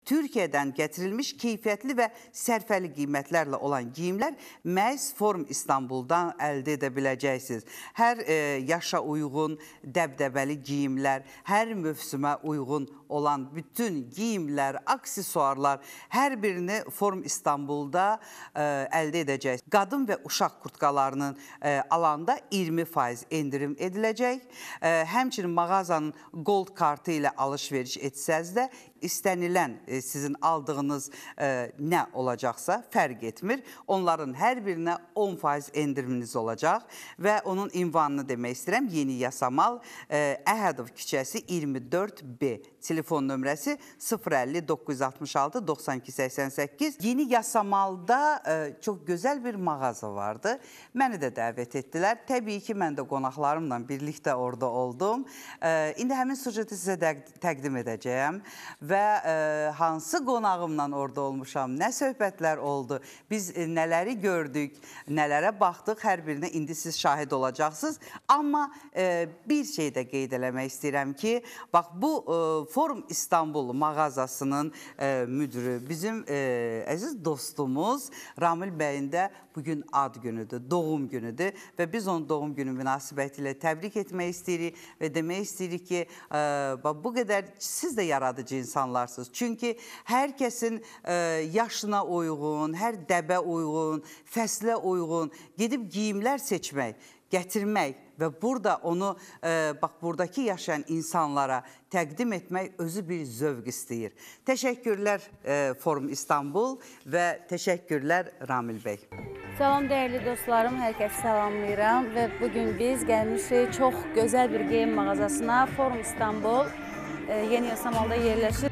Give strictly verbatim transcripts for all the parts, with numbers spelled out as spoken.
Türkiye'dən gətirilmiş keyfiyyətli və sərfəli qiymətlərlə olan geyimlər məhz Forum İstanbul'dan əldə edə biləcəksiniz. Hər e, yaşa uyğun dəbdəbəli geyimlər, hər mövsümə uyğun olan bütün geyimlər, aksesuarlar hər birini Forum İstanbul'da e, əldə edəcəksiniz. Qadın və uşaq kurtkalarının e, alanda iyirmi faiz endirim ediləcək. E, həmçinin mağazanın Gold kartı ilə alış-veriş etsəz də istənilən e, sizin aldığınız e, nə olacaqsa fərq etmir. Onların hər birinə on faiz endiriminiz olacaq və onun ünvanını demək istəyirəm. Yeni Yasamal, e, Əhədov küçəsi iyirmi dörd B. Telefon nömrəsi sıfır əlli doqquz yüz altmış altı doxsan iki səksən səkkiz. Yeni Yasamalda e, çox gözəl bir mağaza vardı. Məni də dəvət etdilər. Təbii ki, mən də qonaqlarımla birlikdə orada oldum. E, indi həmin sujeti sizə təqdim edəcəyəm və e, hansı qonağımla orada olmuşam, nə söhbətlər oldu, biz e, nələri gördük, nələrə baxdıq, hər birinə indi siz şahid olacaqsınız. Amma e, bir şey də qeyd eləmək istəyirəm ki, bax bu e, Forum İstanbul mağazasının e, müdürü, bizim e, əziz dostumuz Ramil bəyin də bugün ad günüdür, doğum günüdür və biz onun doğum günü münasibəti ilə təbrik etmək istəyirik və demək istəyirik ki, e, bu qədər siz də yaradıcı insanlarsınız. Çünki hər kəsin e, yaşına uyğun, hər dəbə uyğun, fəslə uyğun gedib geyimlər seçmək, gətirmək və burada onu, e, bax, buradakı yaşayan insanlara təqdim etmək özü bir zövq istəyir. Təşəkkürlər e, Forum İstanbul və təşəkkürlər Ramil bəy. Salam dəyərli dostlarım, hər kəsi salamlayıram və bugün biz gəlmişik çox gözəl bir geyim mağazasına. Forum İstanbul e, Yeni Yasamalda yerləşir.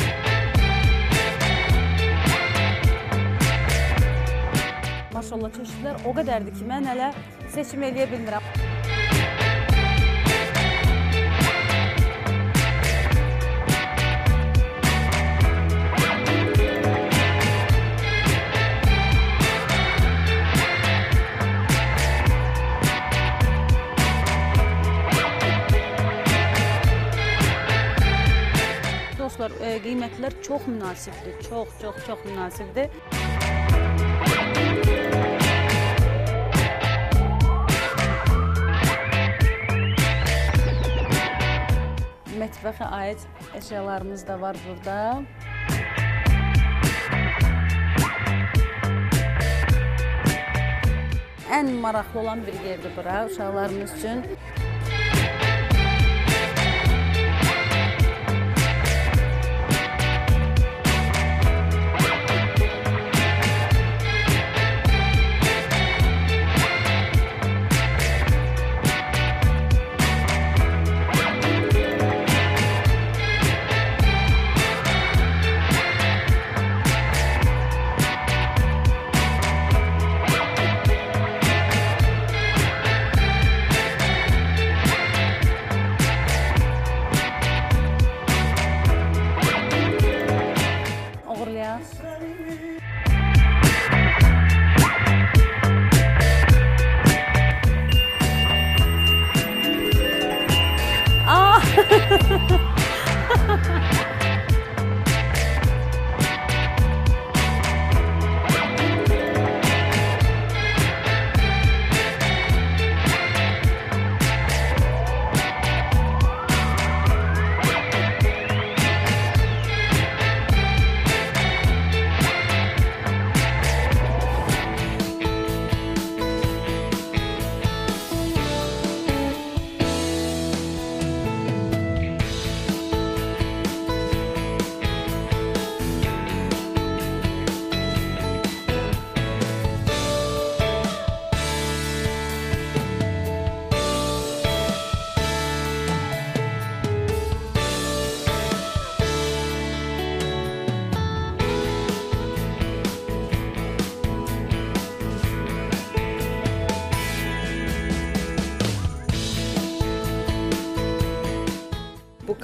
Maşallah çeşidlər o qədərdir ki, mən hələ seçim eləyə bilmirəm. Dostlar, e, qiymətlər çox münasibdir, çox, çox, çox münasibdir. Mətbəxə aid əşyalarımız da var burada. Ən maraqlı olan bir yerdir bura uşaqlarımız üçün.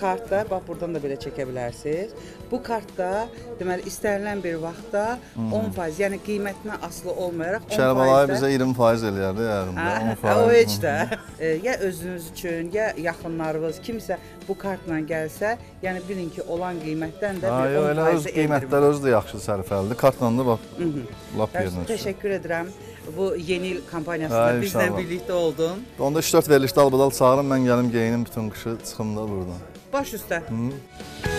kartda, bax buradan da belə çəkə bilərsiniz. Bu kartda deməli istənilən bir vaxtda on faiz, yəni qiymətinə asılı olmayaraq on faiz. Kərbəlayı bizə iyirmi faiz eləyərdi yəqində. on faiz. O heç də. Ya özünüz üçün, ya yaxınlarınız kimsə bu kartla gəlsə, yəni bilin ki, olan qiymətdən də bir on faiz endirim. Qiymətlər özü də yaxşı sərfəlidir. Kartla da bax, lap yerinə düşür. Təşəkkür edirəm. Bu yeni il kampaniyasında bizlə birlikdə oldun. Onda üç dörd verilişdə albadal çağırın, mən gəlim geyinim bütün qışı, çıxım da buradan. Baş üstə.